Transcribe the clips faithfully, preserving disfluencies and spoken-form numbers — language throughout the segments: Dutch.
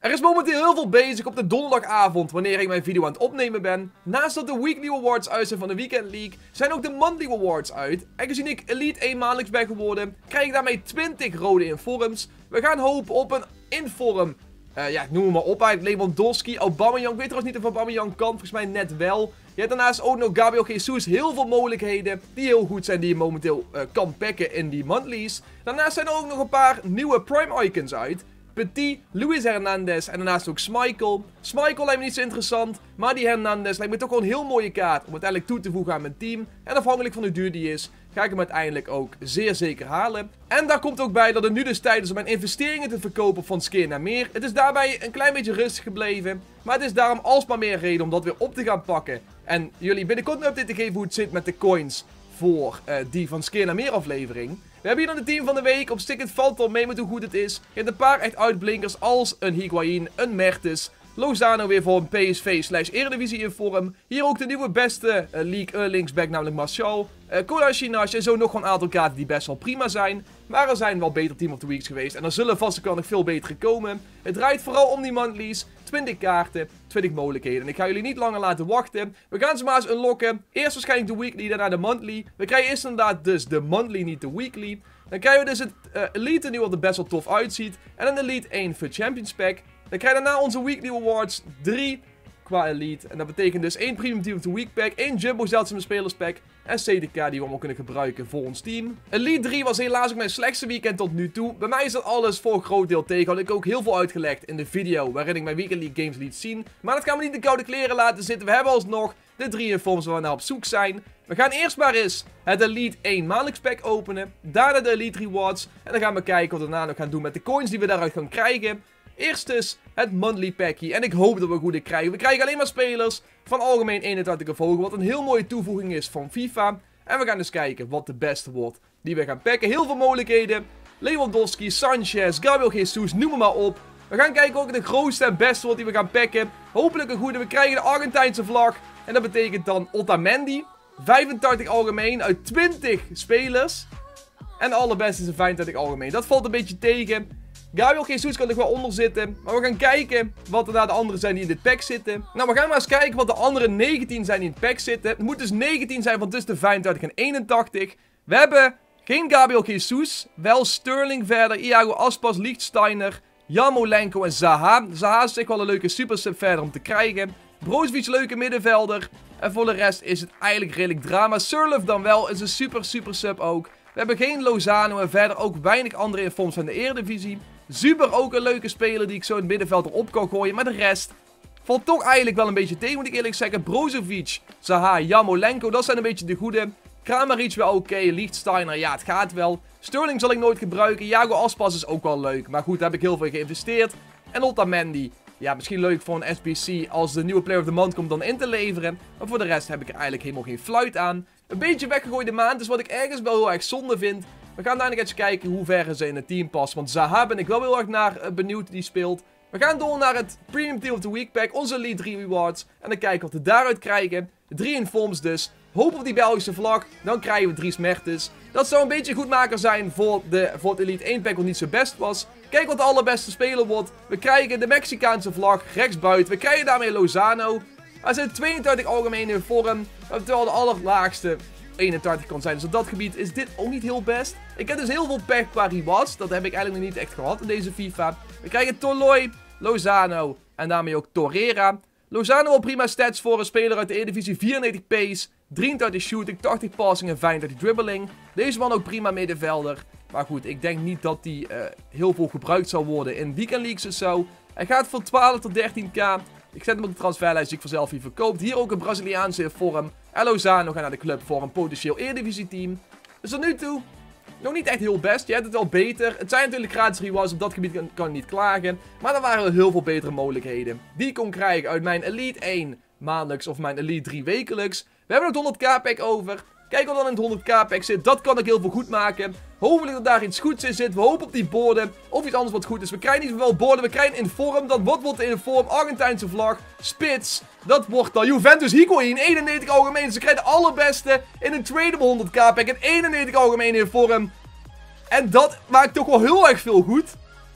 Er is momenteel heel veel bezig op de donderdagavond wanneer ik mijn video aan het opnemen ben. Naast dat de Weekly Awards uit zijn van de Weekend League, zijn ook de Monthly Awards uit. En gezien ik Elite één maandelijks ben geworden, krijg ik daarmee twintig rode informs. We gaan hopen op een inform, uh, ja, noem hem maar op eigenlijk, Lewandowski, Aubameyang. Ik weet trouwens niet of Aubameyang kan, volgens mij net wel. Je hebt daarnaast ook nog Gabriel Jesus, heel veel mogelijkheden die heel goed zijn die je momenteel uh, kan packen in die monthlies. Daarnaast zijn er ook nog een paar nieuwe Prime Icons uit. Petit, Luis Hernandez en daarnaast ook Schmeichel. Schmeichel lijkt me niet zo interessant, maar die Hernandez lijkt me toch wel een heel mooie kaart om uiteindelijk toe te voegen aan mijn team. En afhankelijk van hoe duur die is, ga ik hem uiteindelijk ook zeer zeker halen. En daar komt ook bij dat het nu dus tijd is om mijn investeringen te verkopen van Skeer naar meer. Het is daarbij een klein beetje rustig gebleven, maar het is daarom alsmaar meer reden om dat weer op te gaan pakken. En jullie binnenkort een update te geven hoe het zit met de coins voor uh, die van Skeer naar meer aflevering. We hebben hier dan het team van de week. Op zich het valt al mee met hoe goed het is. Je hebt een paar echt uitblinkers als een Higuain, een Mertens. Lozano weer voor een P S V slash Eredivisie in vorm. Hier ook de nieuwe beste uh, League uh, linksback, namelijk Martial. Uh, Kolasinac en zo nog gewoon een aantal kaarten die best wel prima zijn. Maar er zijn wel beter Team of the Weeks geweest. En er zullen vast ook nog veel betere komen. Het draait vooral om die monthlies. twintig kaarten, twintig mogelijkheden. En ik ga jullie niet langer laten wachten. We gaan ze maar eens unlocken. Eerst waarschijnlijk de weekly, daarna de monthly. We krijgen eerst inderdaad dus de monthly, niet de weekly. Dan krijgen we dus het uh, Elite nu wat er best wel tof uitziet. En een Elite één voor Champions Pack. Dan krijgen we daarna onze Weekly Awards drie qua Elite. En dat betekent dus één Premium Team of the Week Pack, één Jumbo Zeldzame Spelers Pack en C D K die we allemaal kunnen gebruiken voor ons team. Elite drie was helaas ook mijn slechtste weekend tot nu toe. Bij mij is dat alles voor een groot deel tegen. Had ik ook heel veel uitgelegd in de video waarin ik mijn Weekend League games liet zien. Maar dat gaan we niet in de koude kleren laten zitten. We hebben alsnog de drie informs waar we naar op zoek zijn. We gaan eerst maar eens het Elite één maandelijks pack openen. Daarna de Elite Rewards. En dan gaan we kijken wat we daarna nog gaan doen met de coins die we daaruit gaan krijgen. Eerst dus het monthly packje. En ik hoop dat we goede krijgen. We krijgen alleen maar spelers van algemeen eenentwintig of hoger. Wat een heel mooie toevoeging is van FIFA. En we gaan dus kijken wat de beste wordt die we gaan packen. Heel veel mogelijkheden. Lewandowski, Sanchez, Gabriel Jesus, noem maar, maar op. We gaan kijken welke de grootste en beste wordt die we gaan packen. Hopelijk een goede. We krijgen de Argentijnse vlag. En dat betekent dan Otamendi. vijfentachtig algemeen uit twintig spelers. En de allerbeste is een vijfentwintig algemeen. Dat valt een beetje tegen. Gabriel Jesus kan er wel onder zitten. Maar we gaan kijken wat er daar de anderen zijn die in dit pack zitten. Nou, we gaan maar eens kijken wat de andere negentien zijn die in het pack zitten. Het moet dus negentien zijn van tussen de vijfentwintig en eenentachtig. We hebben geen Gabriel Jesus. Wel Sterling verder, Iago Aspas, Lichtsteiner, Yarmolenko en Zaha. Zaha is echt wel een leuke super sub verder om te krijgen. Brozovic, leuke middenvelder. En voor de rest is het eigenlijk redelijk drama. Surlov dan wel, is een super super sub ook. We hebben geen Lozano en verder ook weinig andere informs van de Eredivisie. Zuber ook een leuke speler die ik zo in het middenveld erop kan gooien. Maar de rest valt toch eigenlijk wel een beetje tegen, moet ik eerlijk zeggen. Brozovic, Zaha, Yarmolenko, dat zijn een beetje de goede. Kramaric wel oké, okay. Lichtsteiner, ja het gaat wel. Sterling zal ik nooit gebruiken. Iago Aspas is ook wel leuk. Maar goed, daar heb ik heel veel geïnvesteerd. En Otamendi, ja misschien leuk voor een S B C als de nieuwe Player of the Month komt dan in te leveren. Maar voor de rest heb ik er eigenlijk helemaal geen fluit aan. Een beetje weggegooide maand, dus wat ik ergens wel heel erg zonde vind. We gaan daar nog eens kijken hoe ver ze in het team past. Want Zaha ben ik wel heel erg naar uh, benieuwd die speelt. We gaan door naar het Premium Team of the Week Pack. Onze Elite drie Rewards. En dan kijken wat we daaruit krijgen. Drie informs dus. Hoop op die Belgische vlag. Dan krijgen we drie Mertens. Dat zou een beetje goedmaker zijn voor, de, voor het Elite één pack wat niet zo best was. Kijk wat de allerbeste speler wordt. We krijgen de Mexicaanse vlag rechtsbuiten. We krijgen daarmee Lozano. Er zijn tweeëntwintig algemeen in vorm. Terwijl de allerlaagste eenentwintig kan zijn. Dus op dat gebied is dit ook niet heel best. Ik heb dus heel veel pech qua rewards. Dat heb ik eigenlijk nog niet echt gehad in deze FIFA. We krijgen Toloi, Lozano en daarmee ook Torreira. Lozano wel prima stats voor een speler uit de Eredivisie. vierennegentig pace, drieëntwintig shooting, tachtig passing en vijfentwintig dribbling. Deze man ook prima middenvelder. Maar goed, ik denk niet dat die uh, heel veel gebruikt zal worden in weekend leagues of zo. Hij gaat van twaalf tot dertien k. Ik zet hem op de transferlijst die ik vanzelf hier verkoopt. Hier ook een Braziliaanse vorm. En Lozano gaat naar de club voor een potentieel Eredivisie team. Dus tot nu toe nog niet echt heel best. Je hebt het wel beter. Het zijn natuurlijk gratis rewards. Op dat gebied kan, kan ik niet klagen. Maar er waren heel veel betere mogelijkheden. Die ik kon krijgen uit mijn Elite één maandelijks of mijn Elite drie wekelijks. We hebben nog honderd k pack over. Kijk wat dan in het honderd k pack zit. Dat kan ik heel veel goed maken. Hopelijk dat daar iets goeds in zit. We hopen op die borden. Of iets anders wat goed is. We krijgen niet wel borden. We krijgen inform. Dat wat wordt de inform? Argentijnse vlag. Spits. Dat wordt dan Juventus Higuain. eenennegentig algemeen. Ze krijgen de allerbeste in een tradable honderd k pack. En eenennegentig algemeen inform. En dat maakt toch wel heel erg veel goed.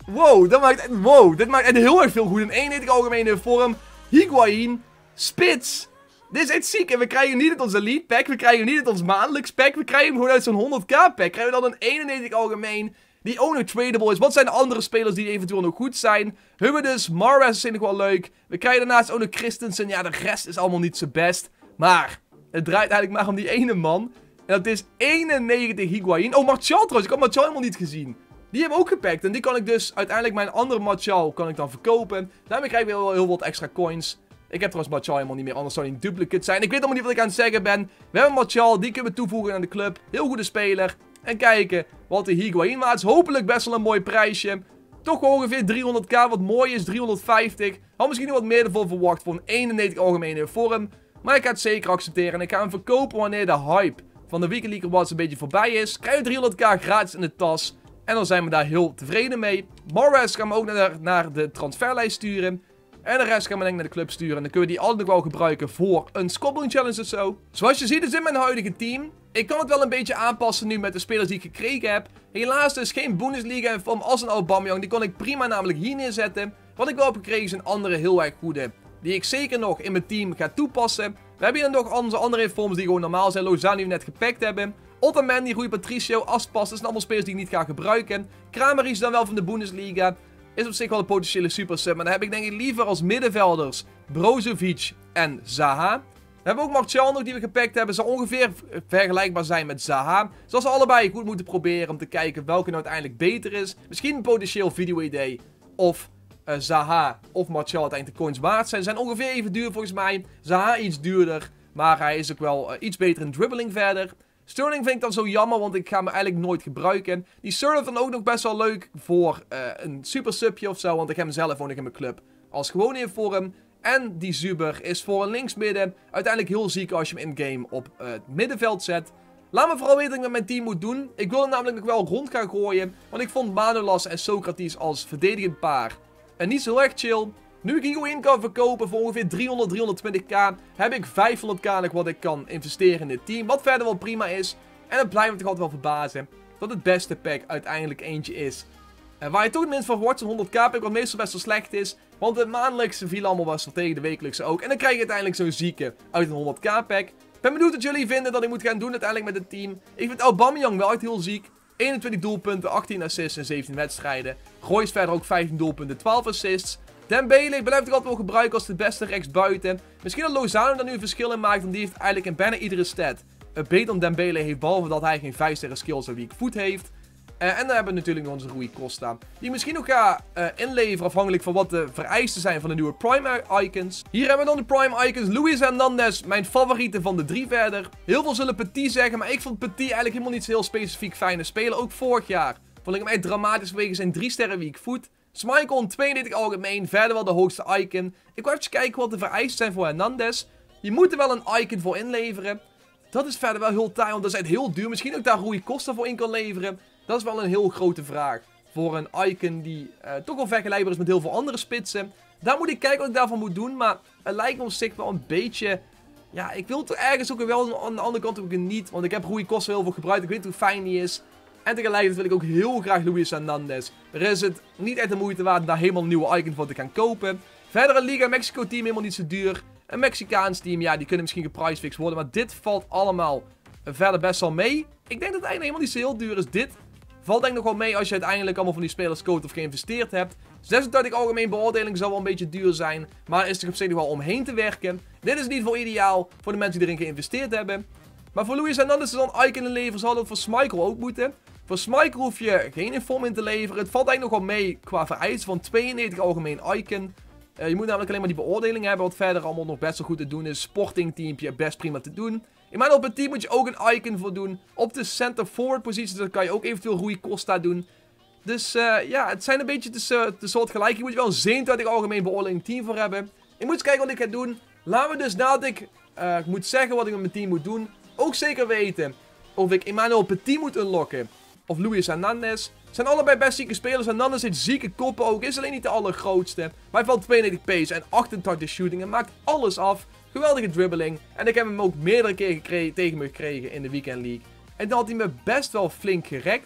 Wow, dat maakt echt, wow, dit maakt echt heel erg veel goed. Een eenennegentig algemene vorm. Higuain. Spits. Dit is echt ziek. En we krijgen niet uit ons elite pack. We krijgen niet uit ons maandelijks pack. We krijgen hem gewoon uit zo'n honderd k pack. Krijgen we dan een eenennegentig algemeen. Die ook nog tradable is. Wat zijn de andere spelers die eventueel nog goed zijn? Hebben we dus. Mahrez is nog wel leuk. We krijgen daarnaast ook nog Christensen. Ja, de rest is allemaal niet zo best. Maar het draait eigenlijk maar om die ene man. En dat is eenennegentig Higuain. Oh, Martial trouwens. Ik had Martial helemaal niet gezien. Die hebben we ook gepakt. En die kan ik dus uiteindelijk mijn andere Martial kan ik dan verkopen. Daarmee krijg ik wel heel wat extra coins. Ik heb trouwens Martial helemaal niet meer. Anders zou hij een duplicate zijn. Ik weet allemaal niet wat ik aan het zeggen ben. We hebben Martial. Die kunnen we toevoegen aan de club. Heel goede speler. En kijken wat de Higuain maakt. Is hopelijk best wel een mooi prijsje. Toch ongeveer driehonderd k. Wat mooi is. driehonderdvijftig. Had misschien nog wat meer ervoor verwacht. Voor een eenennegentig algemene vorm. Maar ik ga het zeker accepteren. En ik ga hem verkopen wanneer de hype van de Weekend League Awards een beetje voorbij is. Krijg je driehonderd k gratis in de tas. En dan zijn we daar heel tevreden mee. Mahrez gaan we ook naar, naar de transferlijst sturen. En de rest gaan we denk ik naar de club sturen. En dan kunnen we die altijd nog wel gebruiken voor een scobbling challenge of zo. Zoals je ziet is dit mijn huidige team. Ik kan het wel een beetje aanpassen nu met de spelers die ik gekregen heb. Helaas dus geen Bundesliga in vorm als een Aubameyang. Die kon ik prima namelijk hier neerzetten. Wat ik wel heb gekregen is een andere heel erg goede. Die ik zeker nog in mijn team ga toepassen. We hebben hier nog onze andere vorms die gewoon normaal zijn. Lozano die we net gepakt hebben. Otamendi, Rui Patricio, Aspas. Dat zijn allemaal spelers die ik niet ga gebruiken. Kramer is dan wel van de Bundesliga. Is op zich wel een potentiële super sub. Maar dan heb ik denk ik liever als middenvelders Brozovic en Zaha. Dan hebben we ook Martial nog die we gepakt hebben. Zal ongeveer vergelijkbaar zijn met Zaha. Zoals we allebei goed moeten proberen om te kijken welke nou uiteindelijk beter is. Misschien een potentieel video-idee. Of uh, Zaha of Martial uiteindelijk de coins waard zijn. Zijn ongeveer even duur volgens mij. Zaha iets duurder. Maar hij is ook wel uh, iets beter in dribbling verder. Sterling vind ik dan zo jammer, want ik ga hem eigenlijk nooit gebruiken. Die Sterling dan ook nog best wel leuk voor uh, een super subje of zo, want ik heb hem zelf ook nog in mijn club als gewoon in vorm. En die Zuber is voor een linksmidden uiteindelijk heel ziek als je hem in-game op uh, het middenveld zet. Laat me vooral weten wat ik met mijn team moet doen. Ik wil hem namelijk nog wel rond gaan gooien, want ik vond Manolas en Socrates als verdedigend paar en niet zo erg chill. Nu ik Higuain kan verkopen voor ongeveer driehonderd, driehonderdtwintig k, heb ik vijfhonderd k nog wat ik kan investeren in dit team. Wat verder wel prima is. En het blijft me toch altijd wel verbazen dat het beste pack uiteindelijk eentje is. En waar je toch het minst van verwacht, zo'n honderd k pack, wat meestal best wel slecht is. Want het maandelijkse viel allemaal best wel tegen, de wekelijkse ook. En dan krijg je uiteindelijk zo'n zieke uit een honderd k pack. Ik ben benieuwd wat jullie vinden dat ik moet gaan doen uiteindelijk met het team. Ik vind Aubameyang wel echt heel ziek. eenentwintig doelpunten, achttien assists in zeventien wedstrijden. Royce verder ook vijftien doelpunten, twaalf assists. Dembele blijft ik altijd wel gebruiken als de beste rechtsbuiten. Misschien dat Lozano daar nu een verschil in maakt, want die heeft eigenlijk in bijna iedere stat uh, beter dan Dembele heeft, behalve dat hij geen vijf sterren skills of weak foot heeft. Uh, en dan hebben we natuurlijk nog onze Rui Costa, die misschien nog ga uh, inleveren afhankelijk van wat de vereisten zijn van de nieuwe Prime Icons. Hier hebben we dan de Prime Icons. Luis Hernandez, mijn favoriete van de drie verder. Heel veel zullen Petit zeggen, maar ik vond Petit eigenlijk helemaal niet zo heel specifiek fijne spelen. Ook vorig jaar vond ik hem echt dramatisch vanwege zijn drie sterren weak foot. Schmeichel tweeëndertig algemeen, verder wel de hoogste icon. Ik wil even kijken wat de vereisten zijn voor Hernandez. Je moet er wel een icon voor inleveren. Dat is verder wel heel taai, want dat is echt heel duur. Misschien ook daar Rui Costa voor in kan leveren. Dat is wel een heel grote vraag. Voor een icon die uh, toch wel vergelijkbaar is met heel veel andere spitsen. Daar moet ik kijken wat ik daarvan moet doen. Maar het lijkt me op zich wel een beetje... Ja, ik wil het ergens ook wel aan de andere kant ook niet. Want ik heb Rui Costa heel veel gebruikt. Ik weet hoe fijn die is. En tegelijkertijd wil ik ook heel graag Luis Hernandez. Er is het niet echt de moeite waard om daar helemaal een nieuwe icon voor te gaan kopen. Verder een Liga Mexico team helemaal niet zo duur. Een Mexicaans team, ja, die kunnen misschien gepricefixed worden. Maar dit valt allemaal verder best wel mee. Ik denk dat het eigenlijk helemaal niet zo heel duur is. Dit valt denk ik nog wel mee als je uiteindelijk allemaal van die spelers koopt of geïnvesteerd hebt. zesentwintig algemeen beoordeling zal wel een beetje duur zijn. Maar is er op zich nog wel omheen te werken. Dit is niet voor ideaal voor de mensen die erin geïnvesteerd hebben. Maar voor Luis Hernandez is dan icon inleveren. Zal dat voor Schmeichel ook moeten. Voor Schmeichel hoef je geen inform in te leveren. Het valt eigenlijk nog wel mee qua vereisten van tweeënnegentig algemeen icon. Uh, je moet namelijk alleen maar die beoordeling hebben. Wat verder allemaal nog best wel goed te doen is. Sporting teampje best prima te doen. In mijn op het team moet je ook een icon voor doen. Op de center forward positie. Dan kan je ook eventueel Rui Costa doen. Dus uh, ja, het zijn een beetje de, de soort gelijk. Je moet je wel een zevenentwintig algemeen beoordeling team voor hebben. Ik moet eens kijken wat ik ga doen. Laten we dus nadat ik uh, moet zeggen wat ik met mijn team moet doen. Ook zeker weten of ik Emmanuel Petit moet unlocken. Of Luis Hernandez. Zijn allebei best zieke spelers. Hernandez heeft zieke koppen ook. Is alleen niet de allergrootste. Maar hij valt tweeënnegentig pace en achtentachtig shooting. En maakt alles af. Geweldige dribbling. En ik heb hem ook meerdere keren tegen me gekregen in de Weekend League. En dan had hij me best wel flink gerekt.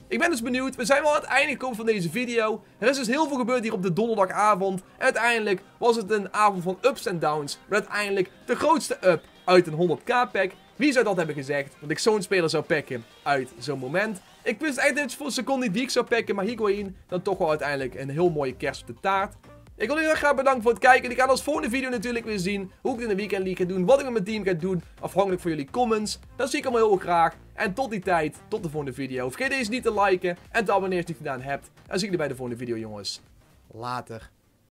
Ik ben dus benieuwd. We zijn wel aan het einde gekomen van deze video. Er is dus heel veel gebeurd hier op de donderdagavond. En uiteindelijk was het een avond van ups en downs. Maar uiteindelijk de grootste up uit een honderd k pack. Wie zou dat hebben gezegd? Dat ik zo'n speler zou packen uit zo'n moment. Ik wist eigenlijk voor een seconde niet die ik zou packen. Maar Higuain dan toch wel uiteindelijk een heel mooie kerst op de taart. Ik wil jullie heel graag bedanken voor het kijken. Ik ga als volgende video natuurlijk weer zien hoe ik het in de Weekend League ga doen. Wat ik met mijn team ga doen. Afhankelijk van jullie comments. Dat zie ik allemaal heel graag. En tot die tijd, tot de volgende video. Vergeet deze niet te liken en te abonneren als je het niet gedaan hebt. En zie ik jullie bij de volgende video, jongens. Later.